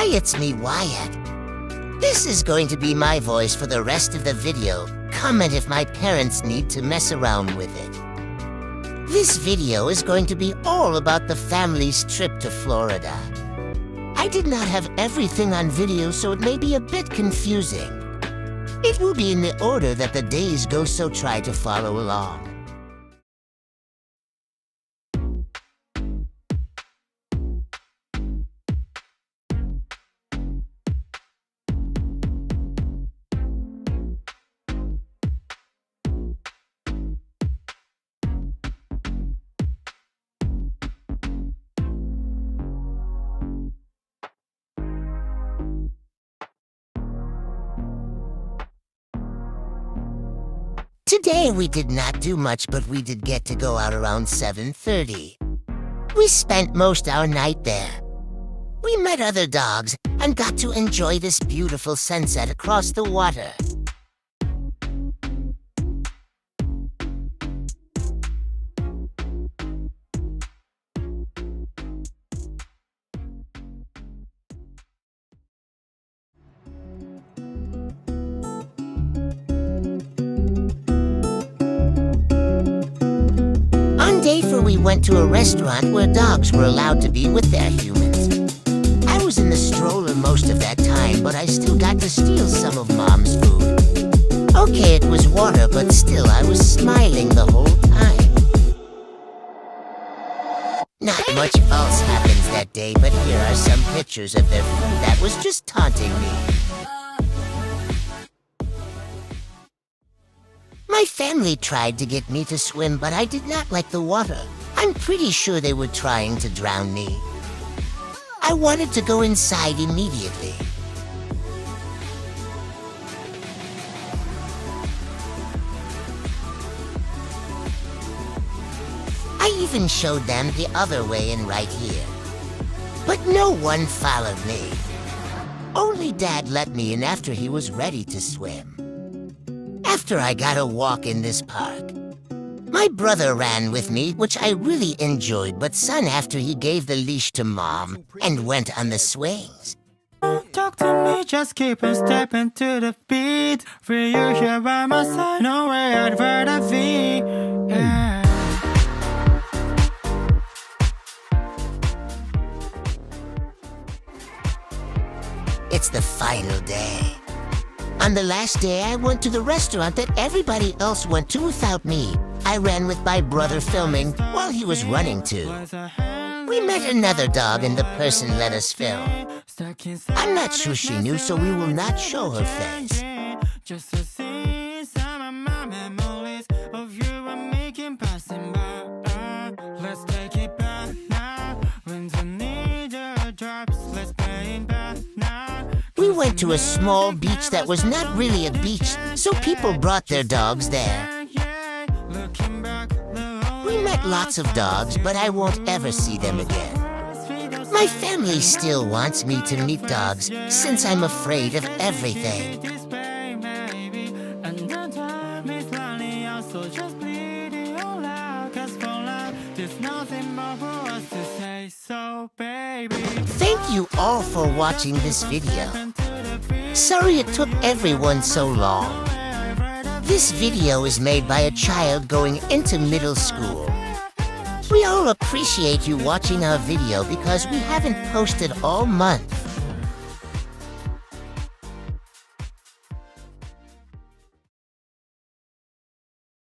it's me, Wyatt. This is going to be my voice for the rest of the video. Comment if my parents need to mess around with it. This video is going to be all about the family's trip to Florida. I did not have everything on video, so it may be a bit confusing. It will be in the order that the days go, so try to follow along. Today we did not do much, but we did get to go out around 7:30. We spent most our night there. We met other dogs and got to enjoy this beautiful sunset across the water. We went to a restaurant where dogs were allowed to be with their humans. I was in the stroller most of that time, but I still got to steal some of Mom's food. Okay, it was water, but still I was smiling the whole time. Not much else happens that day, but here are some pictures of their food that was just taunting me. My family tried to get me to swim, but I did not like the water. I'm pretty sure they were trying to drown me. I wanted to go inside immediately. I even showed them the other way and right here. But no one followed me. Only Dad let me in after he was ready to swim. After I got a walk in this park, my brother ran with me, which I really enjoyed, but son after he gave the leash to Mom and went on the swings. Don't talk to me, just keep on stepping to the beat. For you here by my side, no way I'd rather be. Yeah. It's the final day. On the last day, I went to the restaurant that everybody else went to without me. I ran with my brother filming while he was running too. We met another dog and the person let us film. I'm not sure she knew, so we will not show her face. Just to see some of my memories of you and making passing by. Let's take it back now. When the needle drops, let's play it back now. We went to a small beach that was not really a beach, so people brought their dogs there. We met lots of dogs, but I won't ever see them again. My family still wants me to meet dogs, since I'm afraid of everything. Thank you all for watching this video. Sorry it took everyone so long. This video is made by a child going into middle school. We all appreciate you watching our video because we haven't posted all month.